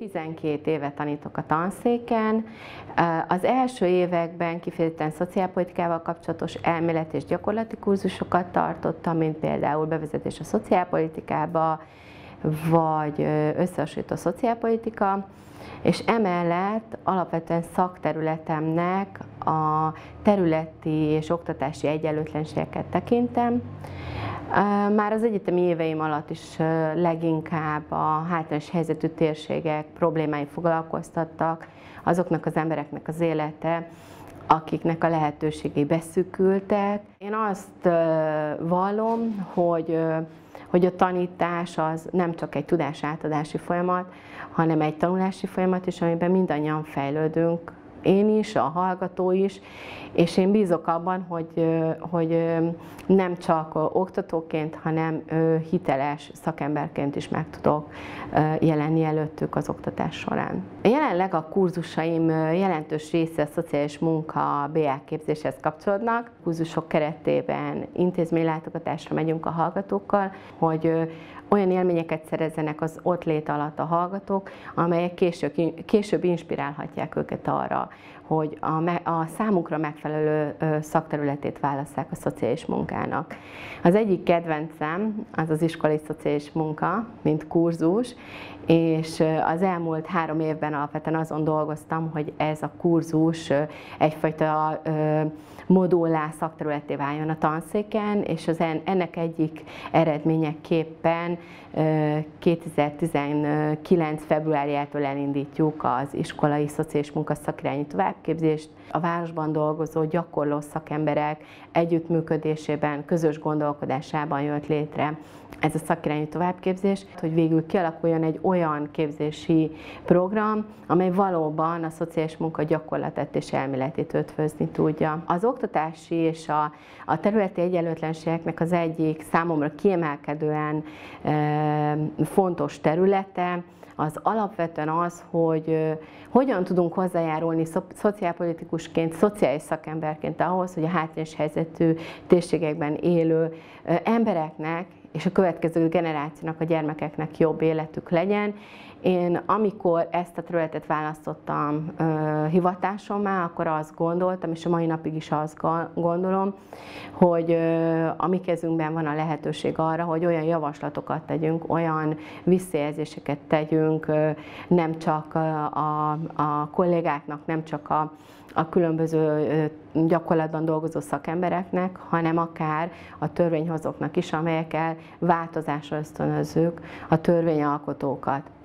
12 éve tanítok a tanszéken. Az első években kifejezetten szociálpolitikával kapcsolatos elmélet és gyakorlati kurzusokat tartottam, mint például bevezetés a szociálpolitikába, vagy összehasonlító szociálpolitika, és emellett alapvetően szakterületemnek a területi és oktatási egyenlőtlenségeket tekintem. Már az egyetemi éveim alatt is leginkább a hátrányos helyzetű térségek problémái foglalkoztattak, azoknak az embereknek az élete, akiknek a lehetőségei beszűkültek. Én azt vallom, hogy a tanítás az nem csak egy tudásátadási folyamat, hanem egy tanulási folyamat is, amiben mindannyian fejlődünk, én is, a hallgató is, és én bízok abban, hogy nem csak oktatóként, hanem hiteles szakemberként is meg tudok jelenni előttük az oktatás során. Jelenleg a kurzusaim jelentős része a szociális munka BA képzéshez kapcsolódnak. A kurzusok keretében intézménylátogatásra megyünk a hallgatókkal, hogy olyan élményeket szerezzenek az ott lét alatt a hallgatók, amelyek később inspirálhatják őket arra, hogy a számukra megfelelő szakterületét válasszák a szociális munkának. Az egyik kedvencem az az iskolai szociális munka, mint kurzus, és az elmúlt 3 évben alapvetően azon dolgoztam, hogy ez a kurzus egyfajta modullá szakterületé váljon a tanszéken, és ennek egyik eredményeképpen 2019. februárjától elindítjuk az iskolai szociális munka szakirányú továbbképzést. A városban dolgozó, gyakorló szakemberek együttműködésében, közös gondolkodásában jött létre ez a szakirányú továbbképzés, hogy végül kialakuljon egy olyan képzési program, amely valóban a szociális munka gyakorlatát és elméletét ötvözni tudja. Az oktatási és a területi egyenlőtlenségeknek az egyik számomra kiemelkedően fontos területe, az alapvetően az, hogy hogyan tudunk hozzájárulni szociálpolitikusként, szociális szakemberként ahhoz, hogy a hátrányos helyzetű térségekben élő embereknek és a következő generációnak, a gyermekeknek jobb életük legyen. Én amikor ezt a területet választottam hivatásommá, akkor azt gondoltam, és a mai napig is azt gondolom, hogy a mi kezünkben van a lehetőség arra, hogy olyan javaslatokat tegyünk, olyan visszajelzéseket tegyünk, nem csak a kollégáknak, nem csak a különböző gyakorlatban dolgozó szakembereknek, hanem akár a törvényhozóknak is, amelyekkel változásra ösztönözzük a törvényalkotókat.